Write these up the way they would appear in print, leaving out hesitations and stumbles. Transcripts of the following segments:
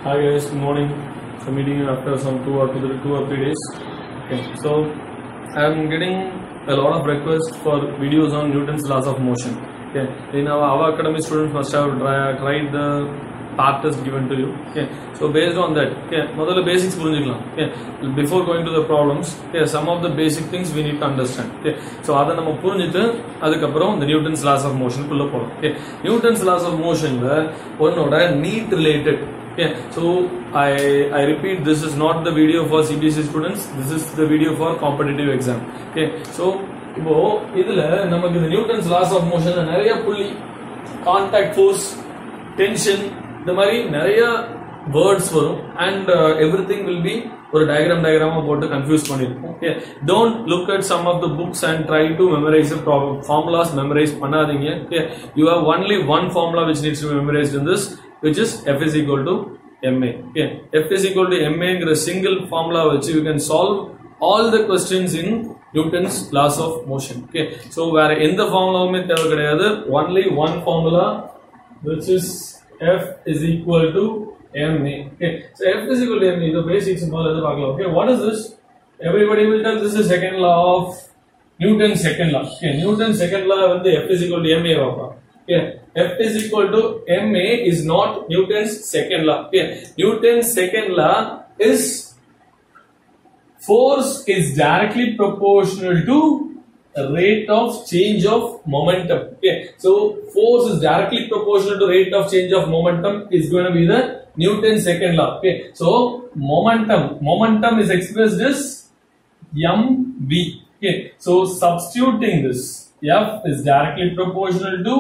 Hi guys, good morning. I'm meeting you after some 2 or 3 days. Okay, so I'm getting a lot of requests for videos on Newton's laws of motion. Okay, in our academy students must have tried the path test given to you. Okay, so based on that, okay, model basics புரிஞ்சிக்கலாம். Okay, before going to the problems, okay, some of the basic things we need to understand. Okay, so அதை நம்ம புரிஞ்சிட்டு அதுக்கப்புறம் the Newton's laws of motion குள்ள போறோம். Okay, Newton's laws of motionல ஒன்னோட neat related. Okay, so I repeat, this is not the video for CBSE students. This is the video for competitive exam. Okay, so இப்போ இதுல நமக்கு இந்த Newton's loss of மோஷன்ல நிறைய புள்ளி, contact force, tension, இந்த மாதிரி நிறைய வேர்ட்ஸ் வரும். அண்ட் எவ்ரிதிங் வில் பி ஒரு டயக்ராமா போட்டு கன்ஃபியூஸ் பண்ணிருப்போம். Okay, don't look at some of the books and try to memorize formulas memorize பண்ணாதீங்க. Okay, you have only one formula which needs to be memorized in this, which is F is equal to ma. Okay, F is equal to ma ங்கிற single formula வச்சு you can solve all the questions in Newton's laws of motion. Okay, so வேற எந்த ஃபார்முலாவுமே தேவை கிடையாது, only one formula which is F is equal to ma. Okay, so F is equal to ma, the basics முதல்ல பார்க்கலாம். Okay, what is this? Everybody will tell this is second law of Newton's second law. Okay, Newton's second law வந்து F is equal to ma வாப்பா. Okay, F is equal to ma is not Newton's second law. Okay, Newton's second law is force is directly proportional to rate of change of momentum. Okay, so force is directly proportional to rate of change of momentum is going to be the Newton's second law. Okay, so momentum is expressed as mv. Okay, so substituting this, F is directly proportional to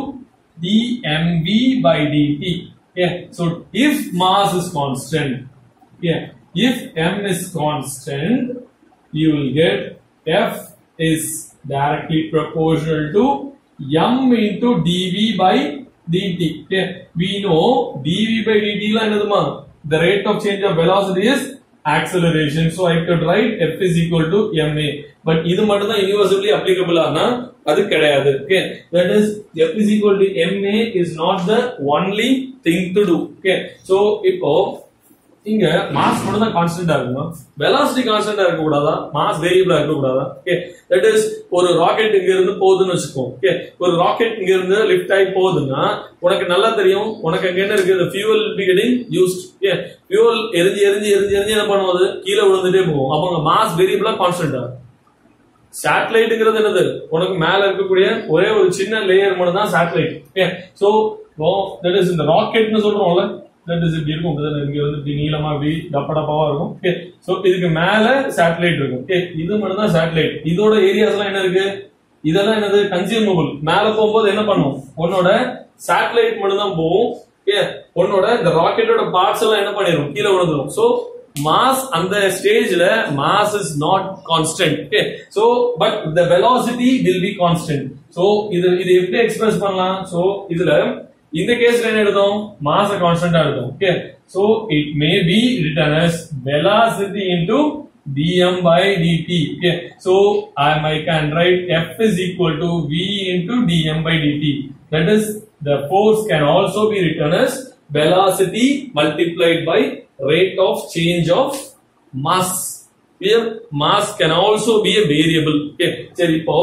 dmv by dt. Okay, so if mass is constant, okay, if m is constant, you will get F is directly proportional to m into dv by dt. Okay, we know dv by dt la enaduma, the rate of change of velocity is acceleration, so I could write F is equal to ma. But idu mattum da universally applicable ana adu kedaiyadu. Okay, that is F is equal to ma is not the only thing to do. Okay, so ipo இங்க mass மட்டும் தான் கான்ஸ்டன்டா இருக்குமா, velocity கான்ஸ்டன்டா இருக்க கூடாதா, mass வேரியபிளா இருக்க கூடாதா? Okay, that is ஒரு ராக்கெட் இங்க இருந்து போகுதுன்னு வச்சுக்கோ. ஓகே, ஒரு ராக்கெட் இங்க இருந்து லிஃப்ட் ஆகி போகுதுன்னா உனக்கு நல்லா தெரியும், உனக்கு அங்க என்ன இருக்கு, fuel be getting used. Okay, fuel எரிஞ்சு என்ன பண்ணுவது, கீழே விழுந்துட்டே போகும். அப்ப மாஸ் வேரியபிளா கான்ஸ்டன்டா. சேட்டலைட்ங்கிறது என்னது, உனக்கு மேல இருக்கக்கூடிய ஒரே ஒரு சின்ன லேயர் மட்டும் தான் satellite. Okay, so that is இந்த ராக்கெட்னு சொல்றோம்ல, that is இப்படி இருக்கும், இங்க வந்து இப்படி நீளமா இப்படி டப்படப்பாவா இருக்கும். ஓகே, சோ இதுக்கு மேல சேட்டலைட் இருக்கும். ஓகே, இது மட்டும் தான் சேட்டலைட். இதோட ஏரியாஸ் எல்லாம் என்ன இருக்கு, இதெல்லாம் என்னது, கன்சியூமபிள். மேல போகும்போது என்ன பண்ணும், உன்னோட சேட்டலைட் மட்டும் தான் போகும். ஓகே, உன்னோட இந்த ராக்கெட்டோட பார்ட்ஸ் எல்லாம் என்ன பண்ணிரும், கீழே விழுந்துரும். சோ மாஸ் அந்த ஸ்டேஜ்ல mass is not constant. Okay, so but the velocity will be constant. So இது எப்படி எக்ஸ்பிரஸ் பண்ணலாம், சோ இதுல இந்த கேஸ்ல என்ன எழுதும், மாஸ் கான்ஸ்டன்டா எழுதும். Okay, so it may be written as velocity into dm by dt. Okay, so I can write F is equal to v into dm by dt. That is, the force can also be written as velocity multiplied by rate of change of mass. Here mass can also be a variable. Okay, சரி, இப்போ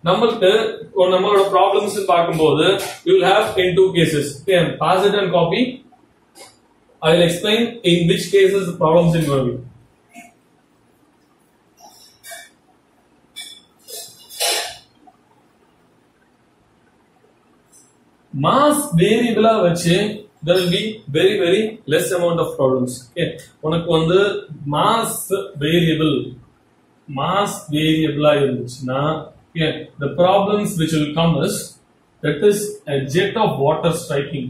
நம்மளோட problems பார்க்கும்போது you will have in two cases. Okay, pass it and copy. I will explain in which cases the problems are going to be. Mass variable வச்சு there will be very less amount of problems. Okay, உனக்கு வந்து mass variable இருந்துச்சுன்னா, okay, the problems which will come is, that is a jet of water striking.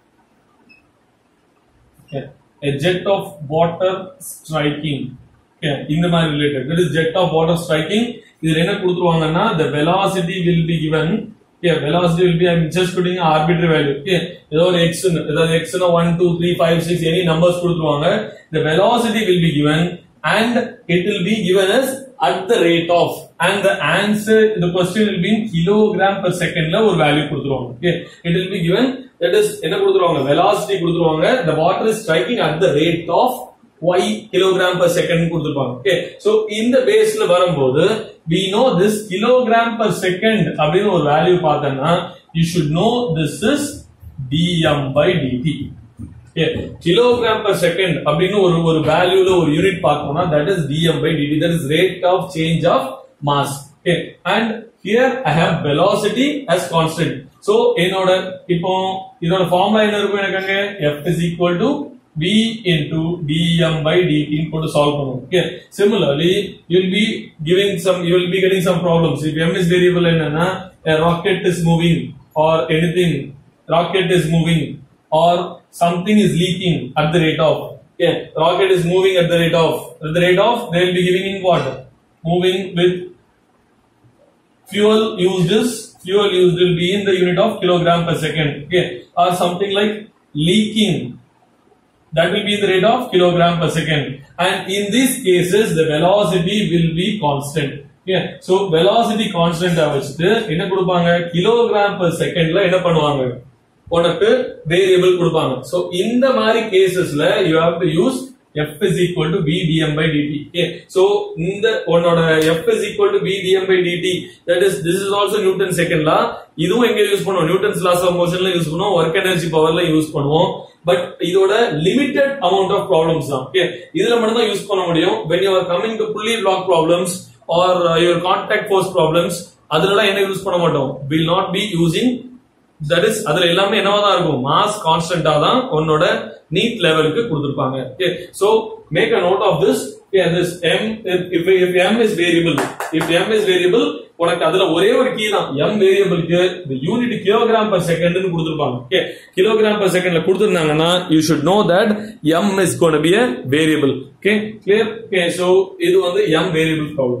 Okay, a jet of water striking. Okay, இந்த மாதிரி related, that is jet of water striking. இதுல என்ன கொடுத்துருவாங்கன்னா, the velocity will be given. Okay, velocity will be, I'm just putting an arbitrary value. Okay, ஏதோ ஒரு x னா 1 2 3 5 6 any numbers கொடுத்துருவாங்க. The velocity will be given and it will be given as at the rate of. and the answer, the question will be in kilogram per second la or value கொடுத்துருவாங்க. Okay, it will be given, that is என்ன கொடுத்துருவாங்க, velocity கொடுத்துருவாங்க, the water is striking at the rate of y kilogram per second கொடுத்துருப்பாங்க. Okay, so இந்த பேஸ்ல வரும்போது we know this kilogram per second அப்படின ஒரு value பார்த்தனா you should know this is dm by dt. Okay, kilogram per second அப்படின ஒரு வேல்யூல ஒரு unit பார்த்தோம்னா that is dm by dt, that is rate of change of mass. Okay, and here I have velocity as constant. So என்னோட இப்போ இதோட formula என்ன இருக்கும் எனக்கு, f is equal to v into dm by dt ன்னு போட்டு solve பண்ணுவோம். Okay, similarly you will be getting some problems if m is variable என்னன்னா a rocket is moving or anything, rocket is moving or something is leaking at the rate of, okay, rocket is moving at the rate of they will be giving in what, moving with fuel used will be in the unit of kilogram per second. Okay, or something like leaking, that will be in the rate of kilogram per second, and in these cases the velocity will be constant. Okay, so velocity constant வச்சிட்டு என்ன கொடுப்பாங்க, kilogram per second ல என்ன பண்ணுவாங்க, உனக்கு variable கொடுப்பாங்க. So இந்த மாதிரி கேसेसல you have to use f is equal to v dm by dt. Okay, so இந்த உன்னோட f is equal to v dm by dt, that is this is also Newton's second law. இதுவும் எங்க use பண்ணுவோம், Newton's laws of motionல use பண்ணுவோம், work energy powerல use பண்ணுவோம். But இதோட limited amount of problems தான். Okay, இதுல மட்டும் தான் யூஸ் பண்ண முடியும். when you are coming to pulley block problems or your contact force problems, அதுல என்ன யூஸ் பண்ண மாட்டோம், will not be using, that is அதுல எல்லாமே என்னவா தான் இருக்கும், mass கான்ஸ்டன்ட்டா தான் உன்னோட நீட் லெவலுக்கு கொடுத்திருப்பாங்க. Okay, so make a note of this. Okay, this m, if m is variable உனக்கு அதுல ஒரே ஒரு கீ தான், m வேரியபிளுக்கு the unit kilogram per second னு கொடுத்திருப்பாங்க. Okay, kilogram per second ல கொடுத்திருந்தாங்கன்னா you should know that m is going to be a variable. Okay, clear? Okay, so இது வந்து m variable problem.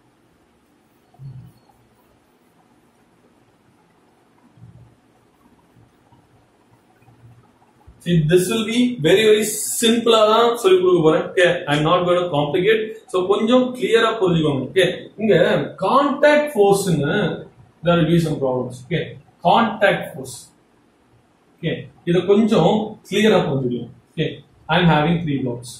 See, this will be very simple தான் சொல்லி கொடுக்க போறேன். Okay, I'm not going to complicate. So கொஞ்சம் clear-ஆ புரிஞ்சுக்கோங்க. Okay, இங்க contact force ன்னு there will be some problems. Okay, contact force. Okay, இத கொஞ்சம் clear-ஆ புரிஞ்சுக்கோங்க. Okay, I'm having 3 blocks.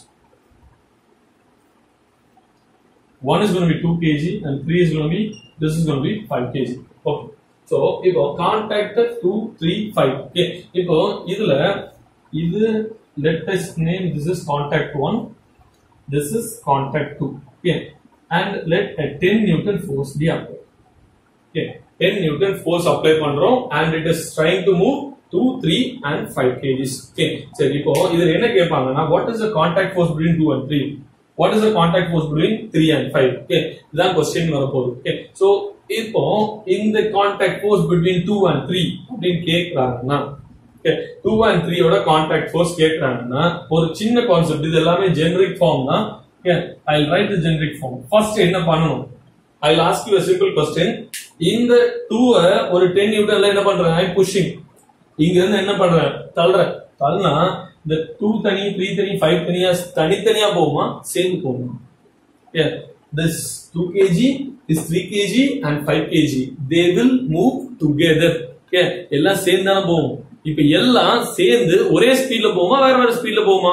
One is going to be 2 kg and 3 is going to be, this is going to be 5 kg. Okay, so இப்போ contact 2, 3, 5. Okay, இப்போ இதுல இது let us name this is contact 1, this is contact 2. Okay, and let a 10 Newton force be applied. Okay, 10 Newton force apply பண்றோம் and it is trying to move 2, 3 and 5 kgs. Okay, சரி இப்போ இதுல என்ன கேட்பாங்கன்னா what is the contact force between 2 and 3, what is the contact force between 3 and 5. Okay, இதான் question வரப்போகுது. Okay, so இப்போ இந்த contact force between 2 and 3 அப்படினு கேக்குறாங்கன்னா, okay, 2 and 3 ஓட contact force கேக்குறாங்கன்னா ஒரு சின்ன கான்செப்ட், இது எல்லாமே ஜெனரிக் ஃபார்ம் தான். Okay, I'll write the generic form. First என்ன பண்ணனும், I'll ask you a simple question. இந்த 2 ஒரு 10 நியூட்டன்ல என்ன பண்றேன், I'm pushing, இங்க இருந்து என்ன பண்றேன், தள்ளனா இந்த 2 தனி 3 தனி 5 தனியா தனித்தனியா போகுமா, சேர்ந்து போகுமா? Yeah, this 2 kg is 3 kg and 5 kg, they will move together. Okay, எல்லாம் சேர்ந்து தான் போகும். இப்ப எல்லாம் சேர்ந்து ஒரே ஸ்பீட்ல போகுமா, வேற ஸ்பீட்ல போகுமா?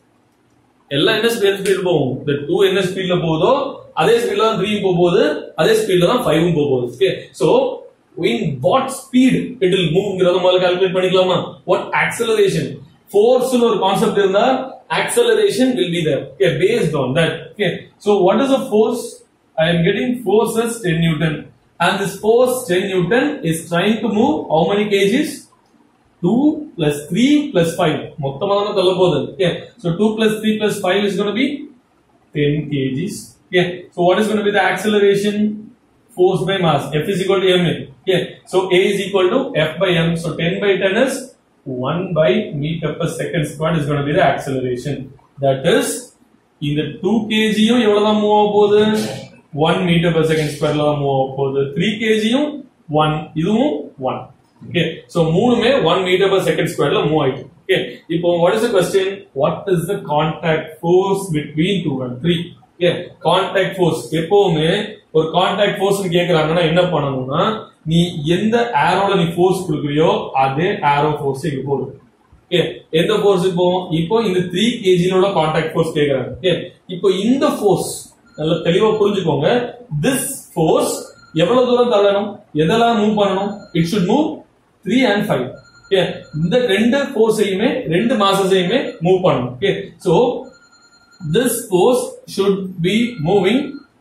எல்லாம் என்ன ஸ்பீட்ல போகும், the 2 என்ன ஸ்பீட்ல போகுதோ அதே ஸ்பீட்ல தான் 3 போகுது, அதே ஸ்பீட்ல தான் 5 போகுது. Okay, so in what speed it will move ங்கறத முதல்ல கால்குலேட் பண்ணிக்கலாமா? what acceleration, force னு ஒரு கான்செப்ட் இருந்தா acceleration will be there. Okay, based on that. Okay, so what is the force? I am getting force as 10 Newton and this force 10 Newton is trying to move how many kgs? 2 plus 3 plus 5 மொத்தமா தான் தள்ள போகுது. Okay, so 2 plus 3 plus 5 is going to be 10 kgs. Okay, so what is going to be the acceleration? Force by mass, F is equal to m. Okay, so A is equal to F by m, so 10 by 10 is 1 by meter per second squared is going to be the acceleration. That is இந்த 2 kg யும் எவ்வளவு தான் move ஆக போகுது, 1 meter per second squared ல தான் move ஆக போகுது. 3 kg யும் 1, இதுவும் 1. Okay, so மூணுமே 1 meter per second squared ல மூவ் ஆயிட்டு. Okay, இப்போ what is the question, what is the contact force between 2 and 3? Contact force எப்பவுமே ஒரு கான்டாக்ட் ஃபோர்ஸ் கேக்குறாங்கன்னா என்ன பண்ணணும்னா நீ எந்த ஏரோல நீ ஃபோர்ஸ் கொடுக்குறியோ அதே ஏரோ ஃபோர்ஸ் இங்க போடு. எந்த ஃபோர்ஸ் இப்போ இந்த 3 kg உள்ள கான்டாக்ட் ஃபோர்ஸ் கேக்குறாங்க. இப்போ இந்த ஃபோர்ஸ் நல்லா தெளிவா புரிஞ்சுக்கோங்க. திஸ் ஃபோர்ஸ் எவ்வளவு தூரம் தள்ளணும், எதெல்லாம் மூவ் பண்ணணும்? It should move 3 and 5. இந்த ரெண்டு ஃபோர்ஸையுமே ரெண்டு மாசஸையுமே மூவ் பண்ணணும். So this force should be moving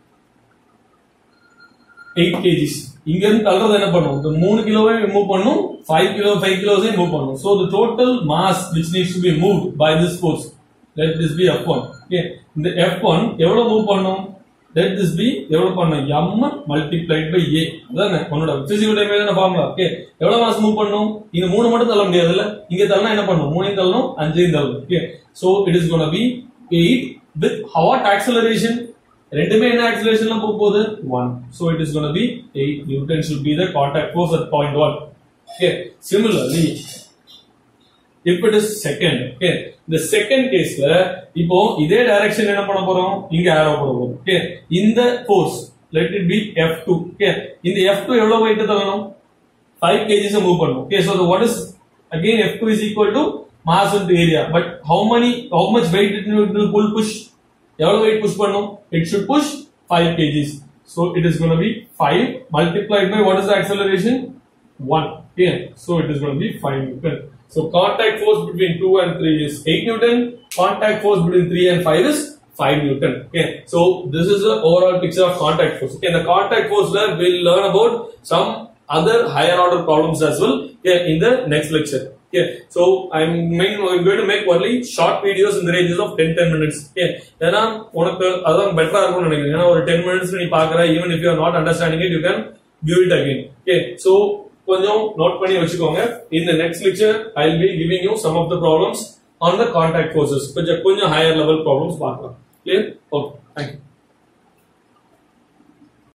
8 kgs. இங்க இருந்து தள்ளுறது என்ன பண்ணும்? இந்த 3 கிலோவை மூவ் பண்ணும், 5 கிலோஸை மூவ் பண்ணும். So the total mass which needs to be moved by this force, let this be F1. இந்த F1 எவ்வளவு மூவ் பண்ணும்? Let this be எவ்வளவு பண்ணும்? M multiplied by A. அதானே உன்னோட பிசிக்கல் டைமென்ஷன் ஃபார்முலா. எவ்வளவு மாஸ் மூவ் பண்ணும்? இந்த 3 மட்டும் தள்ள முடியாதுல்ல, இங்க தள்ளனா என்ன பண்ணும்? 3 தள்ளணும், 5 தள்ளணும். So it is going to be 8 with what acceleration? ரெண்டுமே என்ன acceleration போக போகுது? 1. So it is going to be 8 Newton should be the contact force at point 1. Similarly, if it is second, the second case ல இப்போ இதே direction என்ன பண்ண போறோம்? இங்க arrow போட போறோம். இந்த force let it be F2. இந்த F2 எவ்வளவு weight தள்ளணும்? 5 kg மூவ் பண்ணனும். So the what is again F2 is equal to mass into area, but how much weight it will push? எவ்வளவு weight push பண்ணும்? It should push 5 kgs. So it is going to be 5 multiplied by what is the acceleration? 1. So it is going to be 5 Newton. So contact force between 2 and 3 is 8 Newton. Contact force between 3 and 5 is 5 Newton. So this is the overall picture of contact force. The contact force we'll learn about some other higher order problems as well in the next lecture. So I'm going to make only short videos in the ranges of 10 minutes. ஏன்னா உனக்கு அதான் பெட்டரா இருக்கும்னு நினைக்கிறேன். ஏன்னா ஒரு 10 minutes நீ பாக்குற, even if you are not understanding it, you can view it again. So கொஞ்சம் நோட் பண்ணி வச்சுக்கோங்க. In the next lecture I'll be giving you some of the problems on the contact forces. கொஞ்சம் higher level problems பார்க்கலாம். Okay, thank you.